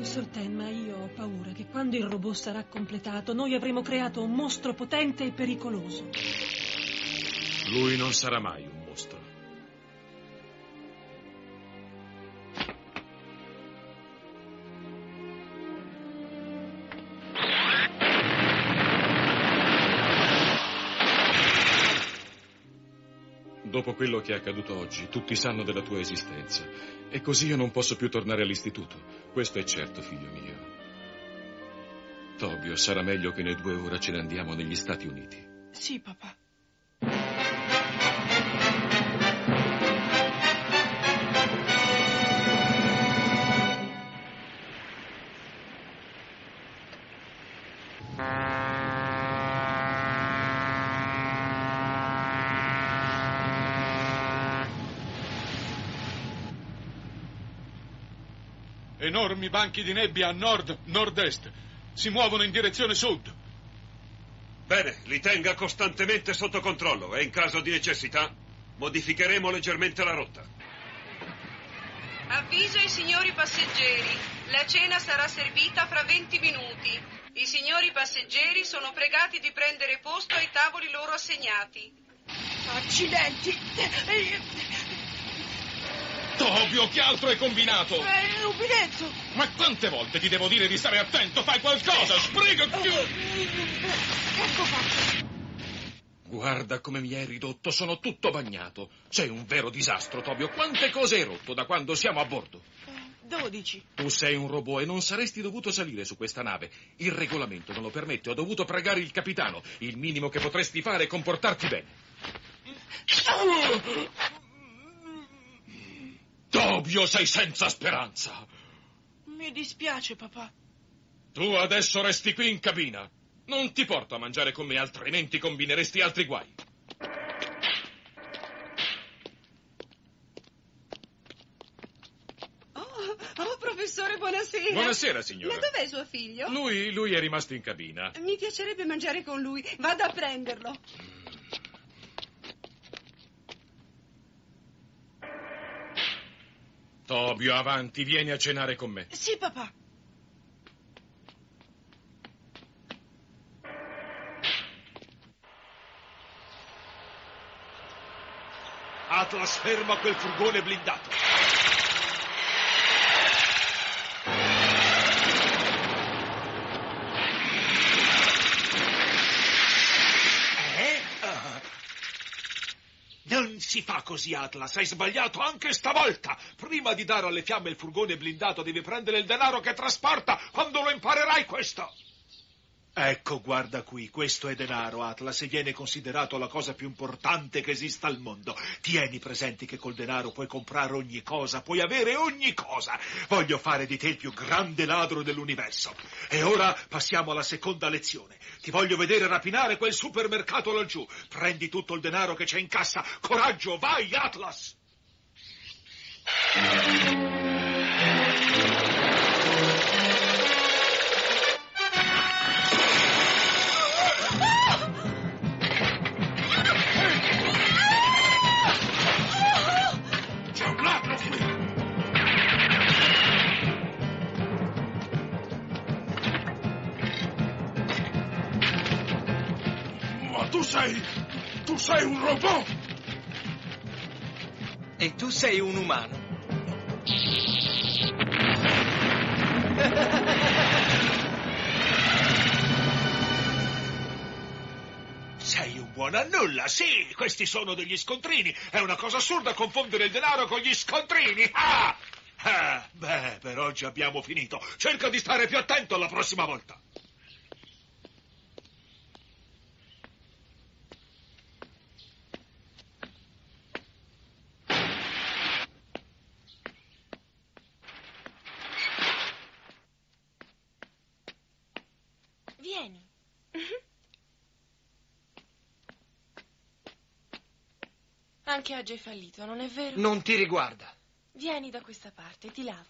Professor Tenma, io ho paura che quando il robot sarà completato noi avremo creato un mostro potente e pericoloso. Lui non sarà mai un mostro. Dopo quello che è accaduto oggi, tutti sanno della tua esistenza. E così io non posso più tornare all'istituto. Questo è certo, figlio mio. Tobio, sarà meglio che noi 2 ora ce ne andiamo negli Stati Uniti. Sì, papà. Enormi banchi di nebbia a nord-nord-est. Si muovono in direzione sud. Bene, li tenga costantemente sotto controllo e in caso di necessità modificheremo leggermente la rotta. Avviso ai signori passeggeri. La cena sarà servita fra 20 minuti. I signori passeggeri sono pregati di prendere posto ai tavoli loro assegnati. Accidenti! Tobio, che altro hai combinato? Il rubinetto! Ma quante volte ti devo dire di stare attento? Fai qualcosa, sbrigati! Ecco fatto! Guarda come mi hai ridotto, sono tutto bagnato. Sei un vero disastro, Tobio. Quante cose hai rotto da quando siamo a bordo? 12. Tu sei un robot e non saresti dovuto salire su questa nave. Il regolamento non lo permette, ho dovuto pregare il capitano. Il minimo che potresti fare è comportarti bene. Tobio, sei senza speranza. Mi dispiace, papà. Tu adesso resti qui in cabina. Non ti porto a mangiare con me, altrimenti combineresti altri guai. Oh, professore, buonasera. Buonasera, signora. Ma dov'è suo figlio? Lui è rimasto in cabina. Mi piacerebbe mangiare con lui. Vado a prenderlo. Tobio, avanti, vieni a cenare con me. Sì, papà. Atlas, ferma quel furgone blindato. Non si fa così, Atlas, hai sbagliato anche stavolta. Prima di dare alle fiamme il furgone blindato devi prendere il denaro che trasporta. Quando lo imparerai questo? Ecco, guarda qui, questo è denaro, Atlas, e viene considerato la cosa più importante che esista al mondo. Tieni presenti che col denaro puoi comprare ogni cosa, puoi avere ogni cosa. Voglio fare di te il più grande ladro dell'universo. E ora passiamo alla seconda lezione. Ti voglio vedere rapinare quel supermercato laggiù. Prendi tutto il denaro che c'è in cassa. Coraggio, vai, Atlas! Tu sei un robot! E tu sei un umano. Sei un buon a nulla, sì, questi sono degli scontrini. È una cosa assurda confondere il denaro con gli scontrini. Beh, per oggi abbiamo finito. Cerca di stare più attento la prossima volta. Vieni. Anche oggi hai fallito, non è vero? Non ti riguarda. Vieni da questa parte, ti lavo.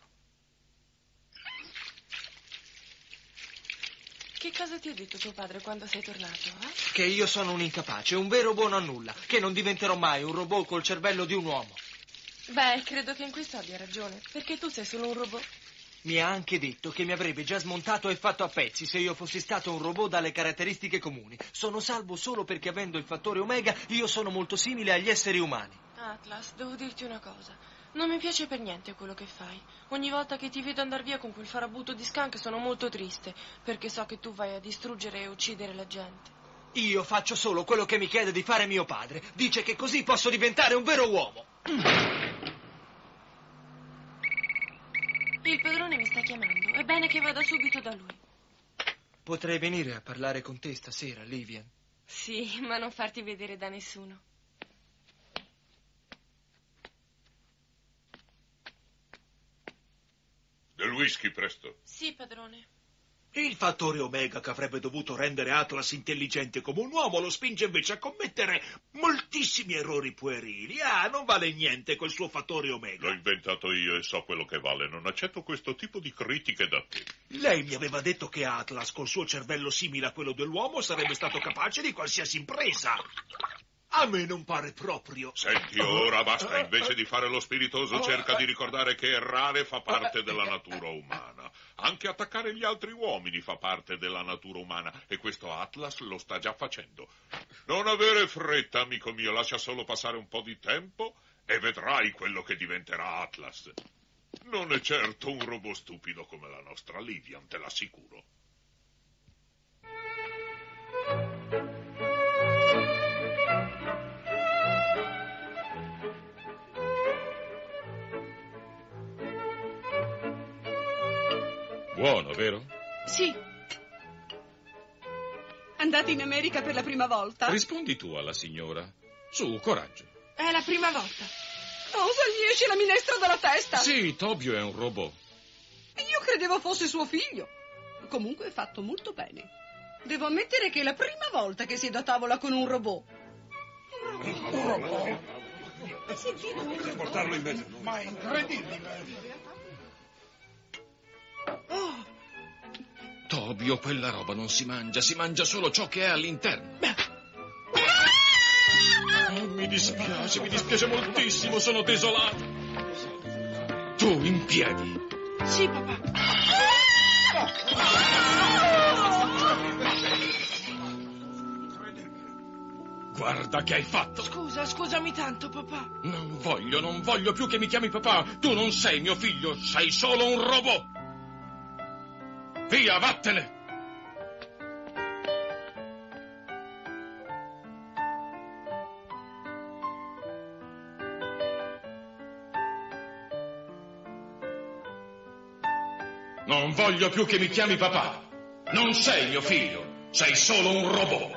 Che cosa ti ha detto tuo padre quando sei tornato, Che io sono un incapace, un vero buono a nulla, che non diventerò mai un robot col cervello di un uomo. Beh, credo che in questo abbia ragione, perché tu sei solo un robot. Mi ha anche detto che mi avrebbe già smontato e fatto a pezzi se io fossi stato un robot dalle caratteristiche comuni. Sono salvo solo perché avendo il fattore omega io sono molto simile agli esseri umani. Atlas, devo dirti una cosa. Non mi piace per niente quello che fai. Ogni volta che ti vedo andare via con quel farabutto di Skunk sono molto triste, perché so che tu vai a distruggere e uccidere la gente. Io faccio solo quello che mi chiede di fare mio padre. Dice che così posso diventare un vero uomo. Il padrone mi sta chiamando. È bene che vada subito da lui. Potrei venire a parlare con te stasera, Livian. Sì, ma non farti vedere da nessuno. Del whisky, presto. Sì, padrone. Il fattore omega che avrebbe dovuto rendere Atlas intelligente come un uomo lo spinge invece a commettere moltissimi errori puerili. Non vale niente quel suo fattore omega. L'ho inventato io e so quello che vale. Non accetto questo tipo di critiche da te. Lei mi aveva detto che Atlas, col suo cervello simile a quello dell'uomo, sarebbe stato capace di qualsiasi impresa. A me non pare proprio. Senti, ora basta. Invece di fare lo spiritoso, cerca di ricordare che errare fa parte della natura umana. Anche attaccare gli altri uomini fa parte della natura umana. E questo Atlas lo sta già facendo. Non avere fretta, amico mio. Lascia solo passare un po' di tempo e vedrai quello che diventerà Atlas. Non è certo un robot stupido come la nostra Livian, te l'assicuro. Buono, vero? Sì. Andate in America per la prima volta? Rispondi tu alla signora. Su, coraggio. È la prima volta. Cosa gli esce la minestra dalla testa? Sì, Tobio è un robot. Io credevo fosse suo figlio. Comunque è fatto molto bene. Devo ammettere che è la prima volta che siedo a tavola con un robot. Un robot? Per portarlo in mezzo. Ma è incredibile. Tobio, quella roba non si mangia solo ciò che è all'interno. Mi dispiace moltissimo, sono desolato. Tu, in piedi. Sì, papà. Guarda che hai fatto. Scusami tanto, papà. Non voglio più che mi chiami papà. Tu non sei mio figlio, sei solo un robot. Via, vattene! Non voglio più che mi chiami papà. Non sei mio figlio, sei solo un robot.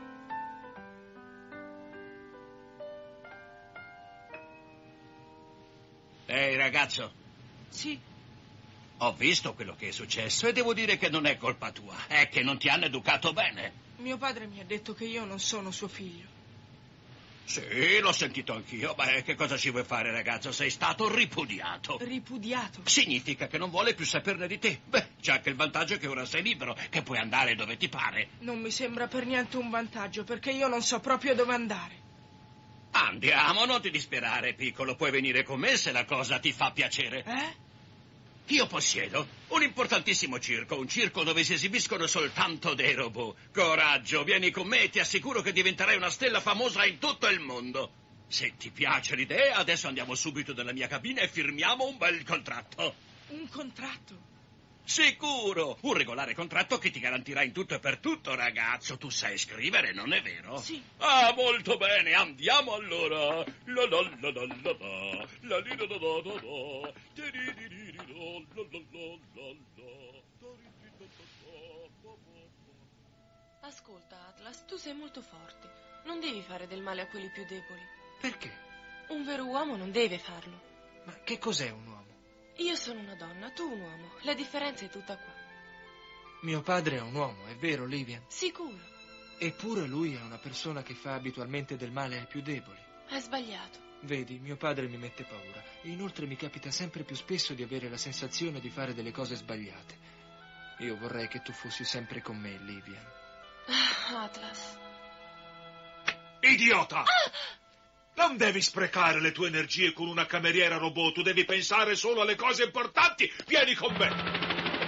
Ehi, ragazzo. Sì. Ho visto quello che è successo e devo dire che non è colpa tua. È che non ti hanno educato bene. Mio padre mi ha detto che io non sono suo figlio. Sì, l'ho sentito anch'io. Beh, che cosa ci vuoi fare, ragazzo? Sei stato ripudiato. Ripudiato? Significa che non vuole più saperne di te. Beh, c'è anche il vantaggio che ora sei libero, che puoi andare dove ti pare. Non mi sembra per niente un vantaggio, perché io non so proprio dove andare. Andiamo, non ti disperare, piccolo. Puoi venire con me se la cosa ti fa piacere. Io possiedo un importantissimo circo, un circo dove si esibiscono soltanto dei robot. Coraggio, vieni con me e ti assicuro che diventerai una stella famosa in tutto il mondo. Se ti piace l'idea, adesso andiamo subito nella mia cabina e firmiamo un bel contratto. Un contratto? Sicuro, un regolare contratto che ti garantirà in tutto e per tutto, ragazzo. Tu sai scrivere, non è vero? Sì. Ah, molto bene, andiamo allora. La la la la la la, la li la la la la la, di di di di di la la la la la. Ascolta, Atlas, tu sei molto forte. Non devi fare del male a quelli più deboli. Perché? Un vero uomo non deve farlo. Ma che cos'è un uomo? Io sono una donna, tu un uomo. La differenza è tutta qua. Mio padre è un uomo, è vero, Livian? Sicuro. Eppure lui è una persona che fa abitualmente del male ai più deboli. È sbagliato. Vedi, mio padre mi mette paura. E inoltre mi capita sempre più spesso di avere la sensazione di fare delle cose sbagliate. Io vorrei che tu fossi sempre con me, Livian. Atlas. Idiota! Non devi sprecare le tue energie con una cameriera robot, tu devi pensare solo alle cose importanti. Vieni con me.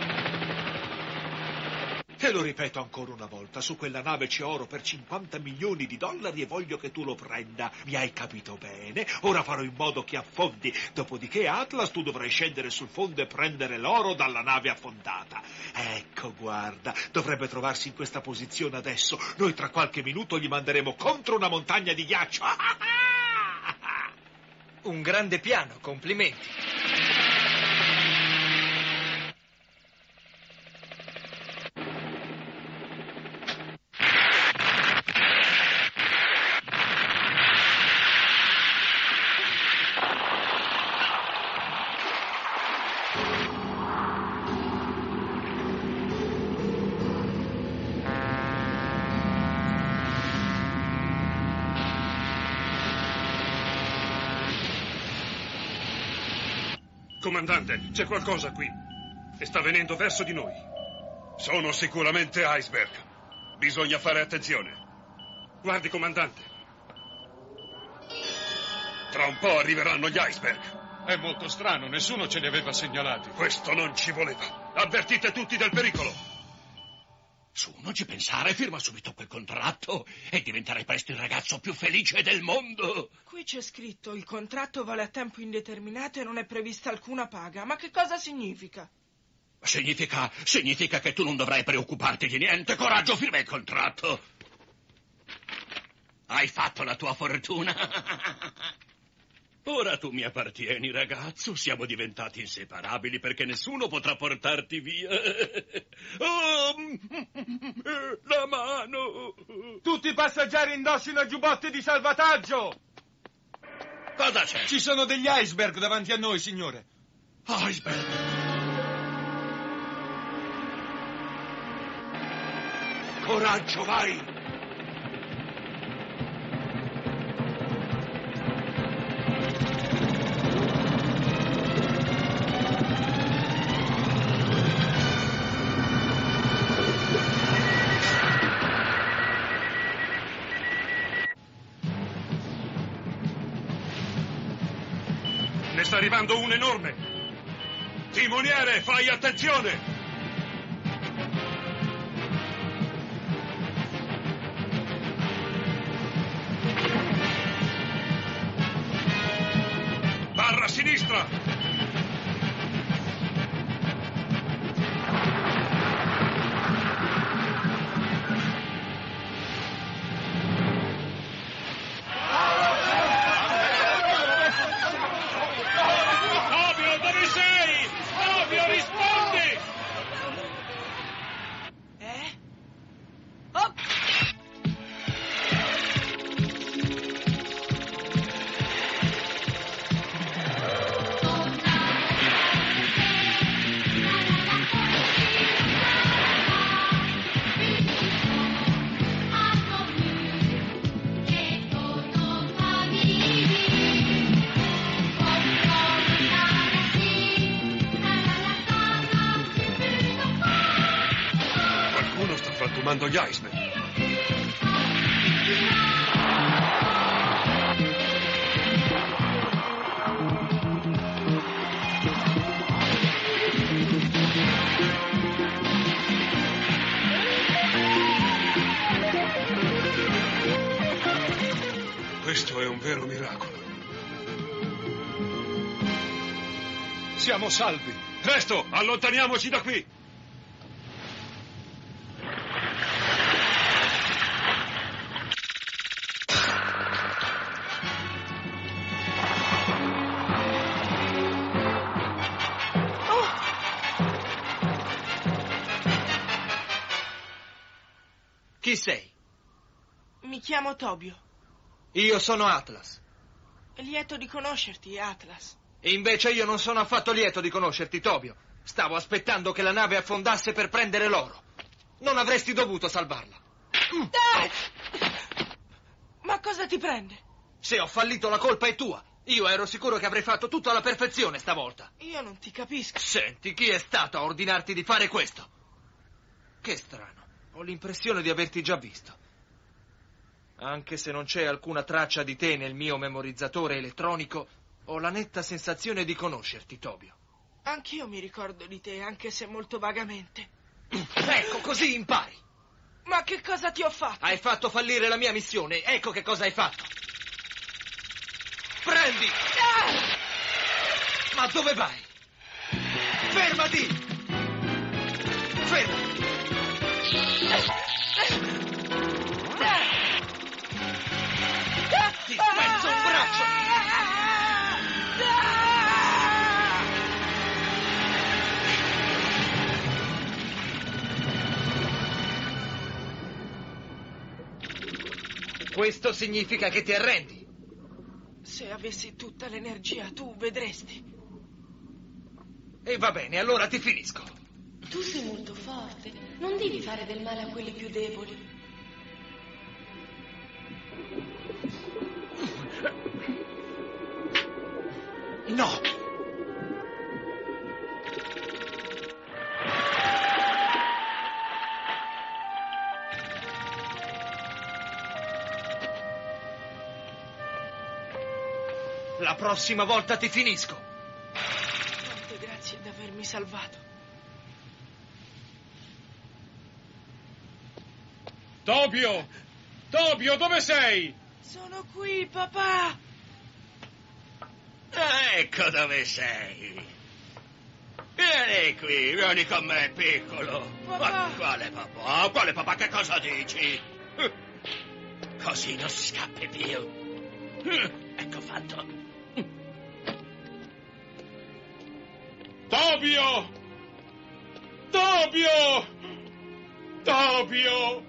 Te lo ripeto ancora una volta, su quella nave c'è oro per 50 milioni di dollari e voglio che tu lo prenda. Mi hai capito bene? Ora farò in modo che affondi. Dopodiché, Atlas, tu dovrai scendere sul fondo e prendere l'oro dalla nave affondata. Ecco, guarda, dovrebbe trovarsi in questa posizione adesso. Noi tra qualche minuto gli manderemo contro una montagna di ghiaccio. Un grande piano, complimenti. Comandante, c'è qualcosa qui e sta venendo verso di noi. Sono sicuramente iceberg. Bisogna fare attenzione. Guardi, comandante. Tra un po' arriveranno gli iceberg. È molto strano, nessuno ce li aveva segnalati. Questo non ci voleva. Avvertite tutti del pericolo. Su, non ci pensare, firma subito quel contratto e diventerai presto il ragazzo più felice del mondo. Qui c'è scritto: il contratto vale a tempo indeterminato e non è prevista alcuna paga. Ma che cosa significa? Significa che tu non dovrai preoccuparti di niente. Coraggio, firma il contratto. Hai fatto la tua fortuna. Ora tu mi appartieni, ragazzo. Siamo diventati inseparabili perché nessuno potrà portarti via. Oh, la mano! Tutti i passeggeri indossino giubbotti di salvataggio! Cosa c'è? Ci sono degli iceberg davanti a noi, signore. Iceberg? Coraggio, vai! Ne sta arrivando un enorme. Timoniere, fai attenzione! Barra a sinistra! Mando gli iceberg. Questo è un vero miracolo. Siamo salvi. Presto, allontaniamoci da qui. Chi sei? Mi chiamo Tobio. Io sono Atlas. Lieto di conoscerti, Atlas. E invece io non sono affatto lieto di conoscerti, Tobio. Stavo aspettando che la nave affondasse per prendere l'oro. Non avresti dovuto salvarla. Ma cosa ti prende? Se ho fallito, la colpa è tua. Io ero sicuro che avrei fatto tutto alla perfezione stavolta. Io non ti capisco. Senti, chi è stato a ordinarti di fare questo? Che strano. Ho l'impressione di averti già visto. Anche se non c'è alcuna traccia di te nel mio memorizzatore elettronico, ho la netta sensazione di conoscerti, Tobio. Anch'io mi ricordo di te, anche se molto vagamente. Ecco, così impari. Ma che cosa ti ho fatto? Hai fatto fallire la mia missione. Ecco che cosa hai fatto. Prendi! Ma dove vai? Fermati! Fermati! Ti spezzo un braccio! Questo significa che ti arrendi. Se avessi tutta l'energia, tu vedresti. E va bene, allora ti finisco. Tu sei molto forte. Non devi fare del male a quelli più deboli. No! La prossima volta ti finisco. Tante grazie di avermi salvato. Tobio! Tobio, dove sei? Sono qui, papà! Ecco dove sei. Vieni qui, vieni con me, piccolo. Papà! Ma quale papà? Quale papà? Che cosa dici? Così non si scappi più. Ecco fatto. Tobio! Tobio! Tobio!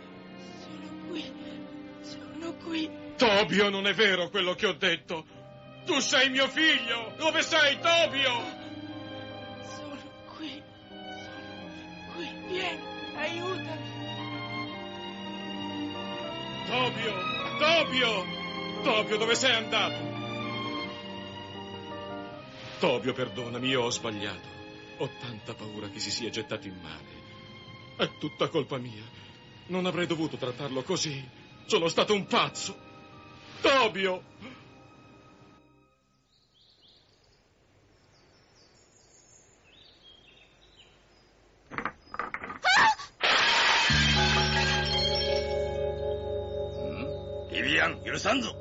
Sono qui. Tobio, non è vero quello che ho detto. Tu sei mio figlio. Dove sei, Tobio? Sono qui. Vieni, aiutami. Tobio, dove sei andato? Tobio, perdonami, io ho sbagliato. Ho tanta paura che si sia gettato in mare. È tutta colpa mia. Non avrei dovuto trattarlo così. Sono stato un pazzo. Tobio! ビビアン、許さんぞ。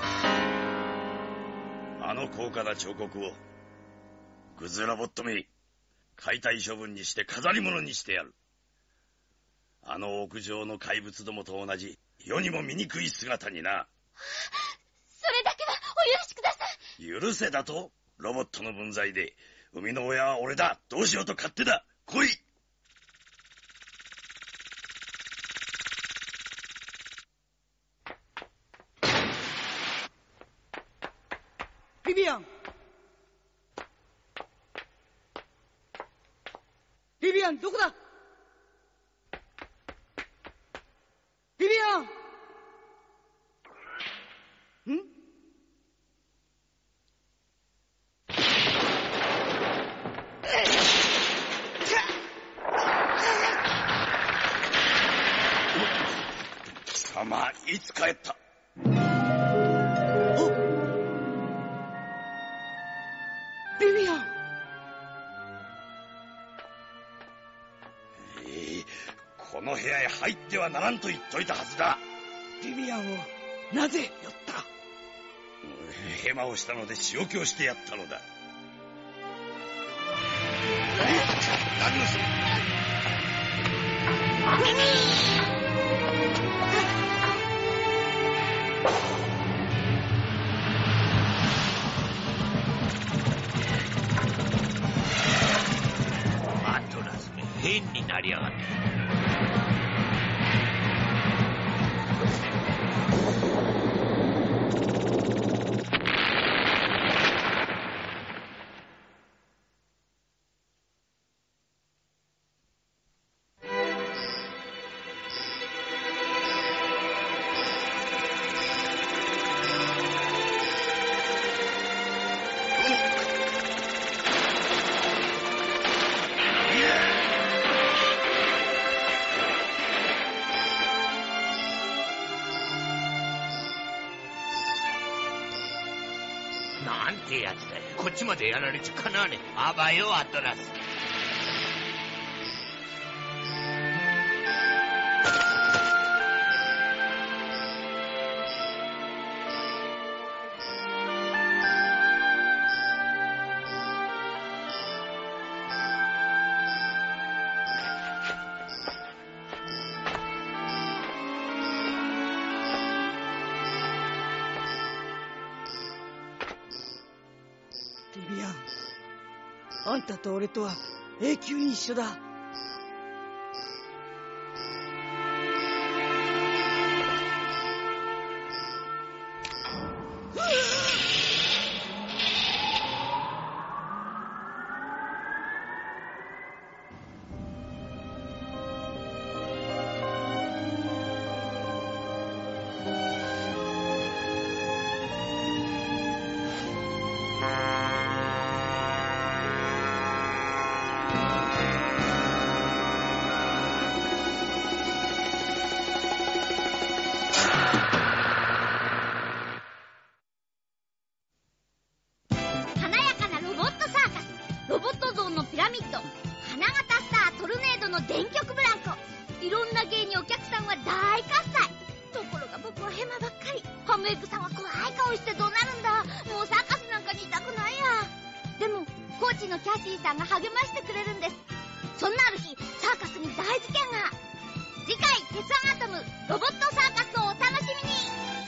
あの高価な彫刻をグズラボットめ解体処分にして飾り物にしてやる。あの屋上の怪物どもと同じ世にも醜い姿にな。 それだけはお許しください。 許せだと？ロボットの分際で生みの親は俺だ。どうしようと勝手だ。来い。 ビビアン！ビビアン、どこだ？ビビアン！ん？ 貴様、いつ帰った？ ビビアン！ この部屋へ入ってはならんと言っといたはずだ。 ビビアンをなぜ寄った？ ヘマをしたので仕置きをしてやったのだ。何をする？ アトラスめ変になりやがって。 ちまでやられちゃかなわねえ。あばよ、アトラス。 リビアン、あんたと俺とは永久に一緒だ。 ロボット像のピラミッド、花形スタートルネードの電極ブランコ、いろんな芸にお客さんは大喝采。ところが僕はヘマばっかり。ハムエッグさんは怖い顔して怒鳴るんだ。もうサーカスなんかにいたくないや。でもコーチのキャシーさんが励ましてくれるんです。そんなある日、サーカスに大事件が。次回、鉄腕アトムロボットサーカスをお楽しみに。